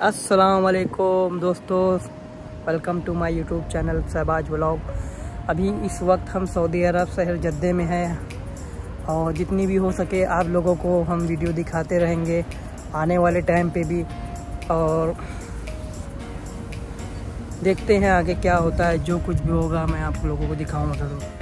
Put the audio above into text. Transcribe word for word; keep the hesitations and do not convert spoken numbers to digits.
अस्सलाम वालेकुम दोस्तों, welcome to my YouTube channel Shabaz vlog. अभी इस वक्त हम सऊदी अरब शहर जद्दे में हैं और जितनी भी हो सके आप लोगों को हम वीडियो दिखाते रहेंगे आने वाले टाइम पे भी, और देखते हैं आगे क्या होता है। जो कुछ भी होगा मैं आप लोगों को दिखाऊंगा ज़रूर।